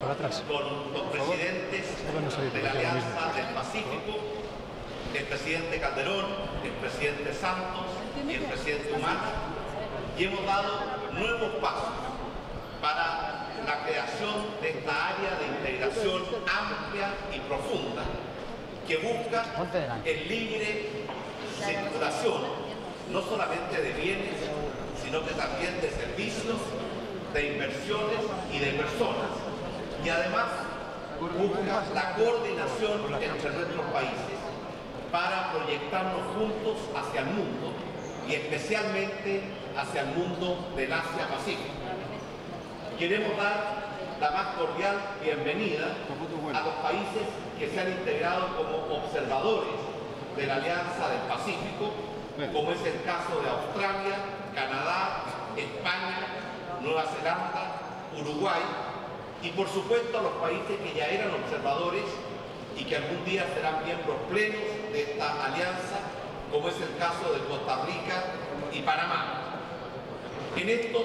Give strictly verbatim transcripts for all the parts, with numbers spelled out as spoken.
con los presidentes de la Alianza del Pacífico, el presidente Calderón, el presidente Santos y el presidente Humala, y hemos dado nuevos pasos para la creación de esta área de integración amplia y profunda que busca el libre circulación, no solamente de bienes, sino que también de servicios, de inversiones y de personas. Y además busca la coordinación entre nuestros países para proyectarnos juntos hacia el mundo y especialmente hacia el mundo del Asia-Pacífico. Queremos dar la más cordial bienvenida a los países que se han integrado como observadores de la Alianza del Pacífico, como es el caso de Australia, Canadá, España, Nueva Zelanda, Uruguay y por supuesto a los países que ya eran observadores y que algún día serán miembros plenos de esta alianza, como es el caso de Costa Rica y Panamá. En estos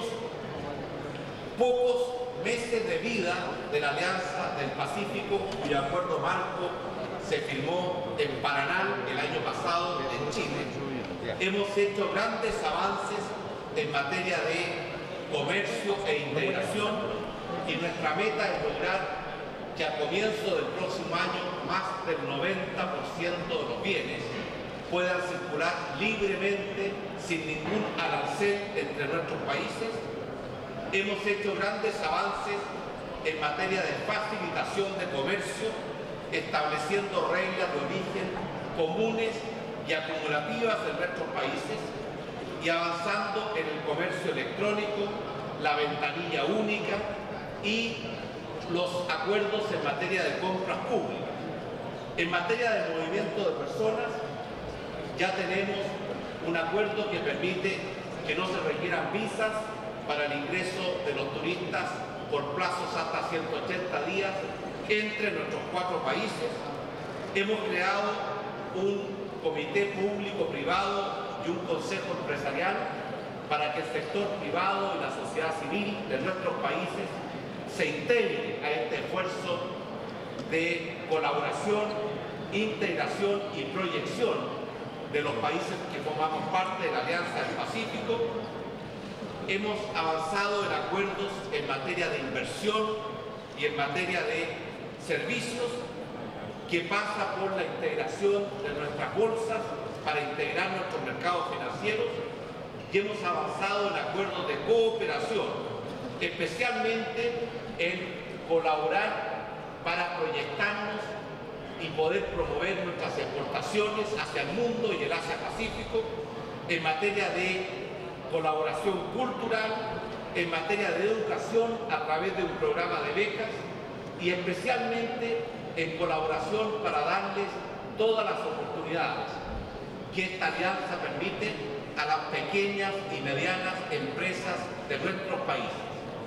pocos meses de vida de la Alianza del Pacífico, cuyo acuerdo marco se firmó en Paraná el año pasado en Chile, hemos hecho grandes avances en materia de comercio e integración y nuestra meta es lograr que a comienzo del próximo año más del noventa por ciento de los bienes puedan circular libremente sin ningún arancel entre nuestros países. Hemos hecho grandes avances en materia de facilitación de comercio, estableciendo reglas de origen comunes y acumulativas en nuestros países y avanzando en el comercio electrónico, la ventanilla única y los acuerdos en materia de compras públicas. En materia de movimiento de personas, ya tenemos un acuerdo que permite que no se requieran visas para el ingreso de los turistas por plazos hasta ciento ochenta días entre nuestros cuatro países. Hemos creado un comité público-privado y un consejo empresarial para que el sector privado y la sociedad civil de nuestros países se integren a este esfuerzo de colaboración, integración y proyección de los países que formamos parte de la Alianza del Pacífico. Hemos avanzado en acuerdos en materia de inversión y en materia de servicios que pasa por la integración de nuestras bolsas para integrar nuestros mercados financieros y hemos avanzado en acuerdos de cooperación, especialmente en colaborar para proyectarnos y poder promover nuestras exportaciones hacia el mundo y el Asia-Pacífico en materia de colaboración cultural, en materia de educación a través de un programa de becas y especialmente en colaboración para darles todas las oportunidades que esta alianza permite a las pequeñas y medianas empresas de nuestros países.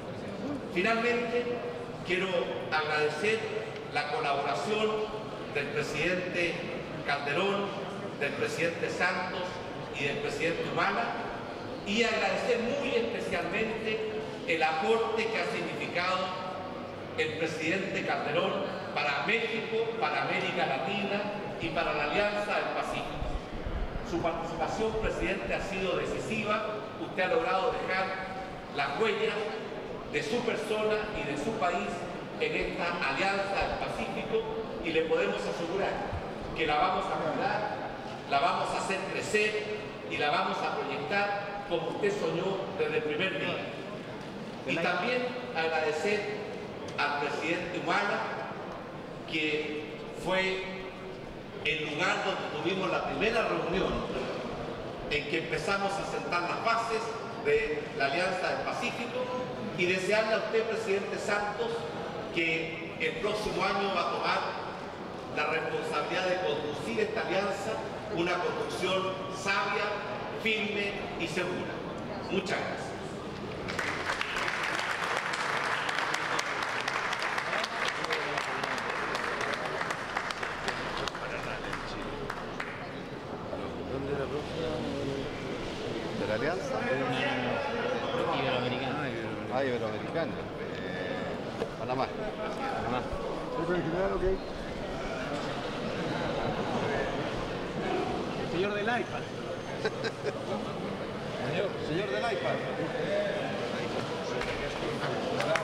Finalmente, quiero agradecer la colaboración del presidente Calderón, del presidente Santos y del presidente Humala y agradecer muy especialmente el aporte que ha significado el presidente Calderón para México, para América Latina y para la Alianza del Pacífico. Su participación, presidente, ha sido decisiva. Usted ha logrado dejar las huellas de su persona y de su país en esta Alianza del Pacífico y le podemos asegurar que la vamos a cuidar, la vamos a hacer crecer y la vamos a proyectar como usted soñó desde el primer día. Y también agradecer al presidente Humala, que fue el lugar donde tuvimos la primera reunión en que empezamos a sentar las bases de la Alianza del Pacífico y desearle a usted, presidente Santos, que el próximo año va a tomar la responsabilidad de conducir esta alianza, una conducción sabia, firme y segura. Muchas gracias. ¿Dónde era la próxima? ¿De la alianza? Iberoamericana. Ah, iberoamericana. Eh, Panamá. original, ok. El señor del iPad. Señor, señor del iPad.